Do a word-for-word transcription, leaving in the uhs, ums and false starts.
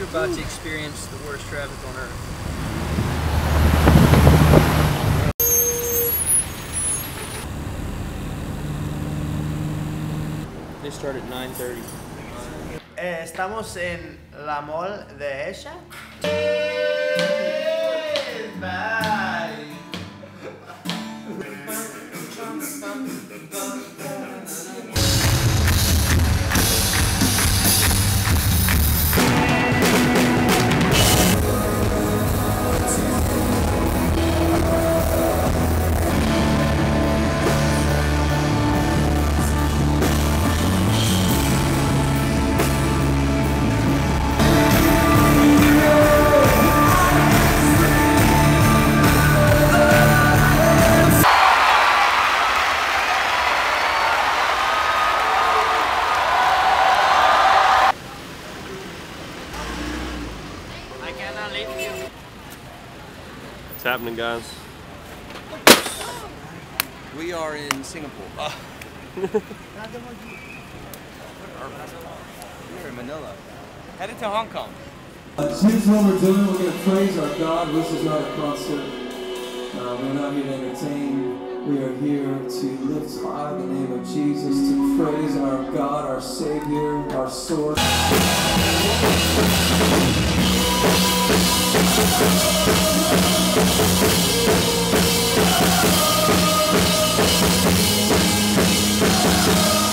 You're about to experience the worst traffic on earth. They start at nine thirty. Eh, estamos en la mall de ella. What's happening, guys? We are in Singapore. Uh. We're in Manila. Headed to Hong Kong. Uh, here's what we're doing. We're going to praise our God. This is not a concert. Uh, we're not here to entertain. We are here to lift high the name of Jesus, to praise our God, our Savior, our source. We'll be right back.